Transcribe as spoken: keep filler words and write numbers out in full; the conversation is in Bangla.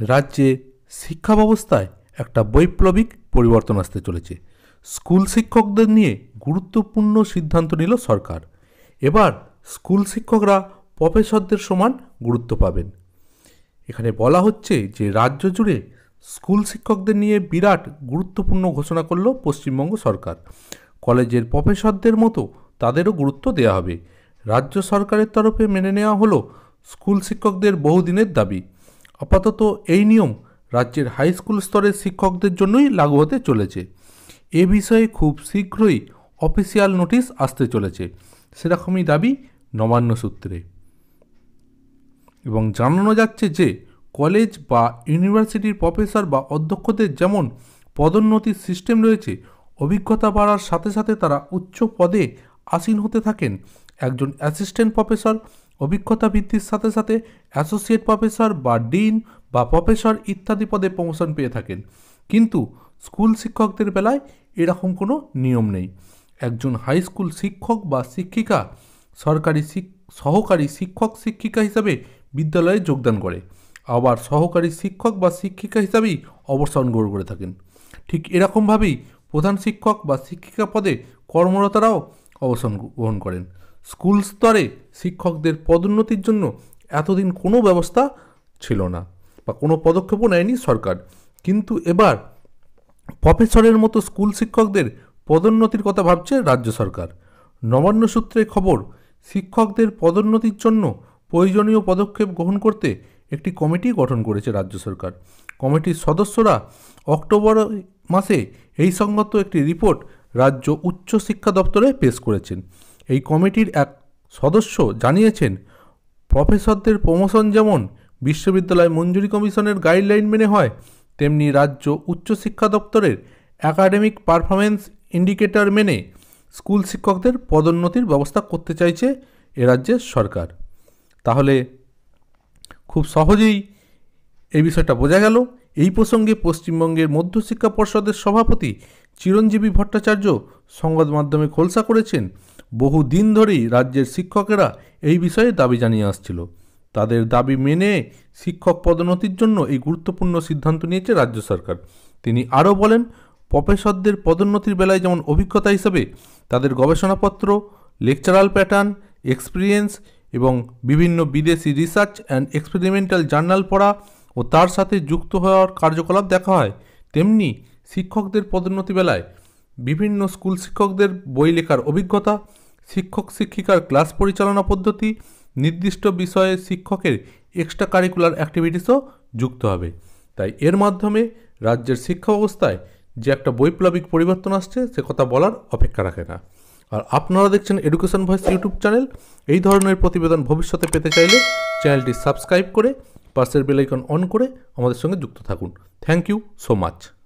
রাজ্যে শিক্ষা ব্যবস্থায় একটা বৈপ্লবিক পরিবর্তন আসতে চলেছে। স্কুল শিক্ষকদের নিয়ে গুরুত্বপূর্ণ সিদ্ধান্ত নিল সরকার। এবার স্কুল শিক্ষকরা প্রফেসরদের সমান গুরুত্ব পাবেন। এখানে বলা হচ্ছে যে রাজ্য জুড়ে স্কুল শিক্ষকদের নিয়ে বিরাট গুরুত্বপূর্ণ ঘোষণা করল পশ্চিমবঙ্গ সরকার। কলেজের প্রফেসরদের মতো তাদেরও গুরুত্ব দেওয়া হবে। রাজ্য সরকারের তরফে মেনে নেওয়া হলো স্কুল শিক্ষকদের বহুদিনের দাবি। আপাতত এই নিয়ম রাজ্যের হাই স্কুল স্তরের শিক্ষকদের জন্যই লাগু হতে চলেছে। এ বিষয়ে খুব শীঘ্রই অফিসিয়াল নোটিশ আসতে চলেছে, সেরকমই দাবি নবান্ন সূত্রে। এবং জানানো যাচ্ছে যে কলেজ বা ইউনিভার্সিটির প্রফেসর বা অধ্যক্ষদের যেমন পদোন্নতির সিস্টেম রয়েছে, অভিজ্ঞতা বাড়ার সাথে সাথে তারা উচ্চ পদে আসীন হতে থাকেন। একজন অ্যাসিস্ট্যান্ট প্রফেসর অভিজ্ঞতা বৃদ্ধির সাথে সাথে অ্যাসোসিয়েট প্রফেসর বা ডিন বা প্রফেসর ইত্যাদি পদে প্রমোশন পেয়ে থাকেন। কিন্তু স্কুল শিক্ষকদের বেলায় এরকম কোনো নিয়ম নেই। একজন হাই স্কুল শিক্ষক বা শিক্ষিকা সরকারি সহকারী শিক্ষক শিক্ষিকা হিসাবে বিদ্যালয়ে যোগদান করে, আবার সহকারী শিক্ষক বা শিক্ষিকা হিসাবেই অবসর গ্রহণ করে থাকেন। ঠিক এরকমভাবেই প্রধান শিক্ষক বা শিক্ষিকা পদে কর্মরতরাও অবসর গ্রহণ করেন। স্কুল স্তরে শিক্ষকদের পদোন্নতির জন্য এতদিন কোনো ব্যবস্থা ছিল না বা কোনো পদক্ষেপও নেয়নি সরকার। কিন্তু এবার প্রফেসরের মতো স্কুল শিক্ষকদের পদোন্নতির কথা ভাবছে রাজ্য সরকার। নবান্ন সূত্রে খবর, শিক্ষকদের পদোন্নতির জন্য প্রয়োজনীয় পদক্ষেপ গ্রহণ করতে একটি কমিটি গঠন করেছে রাজ্য সরকার। কমিটির সদস্যরা অক্টোবর মাসে এই সংক্রান্ত একটি রিপোর্ট রাজ্য উচ্চ শিক্ষা দপ্তরে পেশ করেছেন। এই কমিটির এক সদস্য জানিয়েছেন, প্রফেসরদের প্রমোশন যেমন বিশ্ববিদ্যালয় মঞ্জুরি কমিশনের গাইডলাইন মেনে হয়, তেমনি রাজ্য উচ্চশিক্ষা দপ্তরের একাডেমিক পারফরমেন্স ইন্ডিকেটর মেনে স্কুল শিক্ষকদের পদোন্নতির ব্যবস্থা করতে চাইছে এ রাজ্যের সরকার। তাহলে খুব সহজেই এই বিষয়টা বোঝা গেল। এই প্রসঙ্গে পশ্চিমবঙ্গের মধ্যশিক্ষা পর্ষদের সভাপতি চিরঞ্জীবী ভট্টাচার্য সংবাদ মাধ্যমে খোলসা করেছেন, বহু দিন ধরেই রাজ্যের শিক্ষকেরা এই বিষয়ে দাবি জানিয়ে আসছিল। তাদের দাবি মেনে শিক্ষক পদোন্নতির জন্য এই গুরুত্বপূর্ণ সিদ্ধান্ত নিয়েছে রাজ্য সরকার। তিনি আরও বলেন, প্রফেসরদের পদোন্নতির বেলায় যেমন অভিজ্ঞতা হিসেবে তাদের গবেষণাপত্র, লেকচারাল প্যাটার্ন, এক্সপিরিয়েন্স এবং বিভিন্ন বিদেশি রিসার্চ অ্যান্ড এক্সপেরিমেন্টাল জার্নাল পড়া ও তার সাথে যুক্ত হওয়ার কার্যকলাপ দেখা হয়, তেমনি শিক্ষকদের পদোন্নতি বেলায় বিভিন্ন স্কুল শিক্ষকদের বই লেখার অভিজ্ঞতা, শিক্ষক শিক্ষিকার ক্লাস পরিচালনা পদ্ধতি, নির্দিষ্ট বিষয়ে শিক্ষকের এক্সট্রা কারিকুলার অ্যাক্টিভিটিসও যুক্ত হবে। তাই এর মাধ্যমে রাজ্যের শিক্ষা ব্যবস্থায় যে একটা বৈপ্লবিক পরিবর্তন আসছে সে কথা বলার অপেক্ষা রাখে না। আর আপনারা দেখছেন এডুকেশন ভয়েস ইউটিউব চ্যানেল। এই ধরনের প্রতিবেদন ভবিষ্যতে পেতে চাইলে চ্যানেলটি সাবস্ক্রাইব করে পাশের বেল আইকন অন করে আমাদের সঙ্গে যুক্ত থাকুন। Thank you so much.